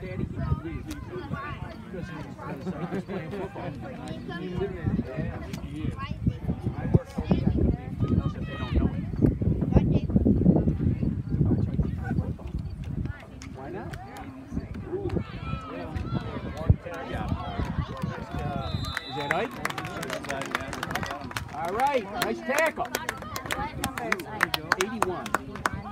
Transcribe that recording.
Daddy, he could read. Because he's playing football. Yeah, he is. I work so hard that they don't know it. Why not? Ooh. Is that Ike? All right, nice tackle. 81.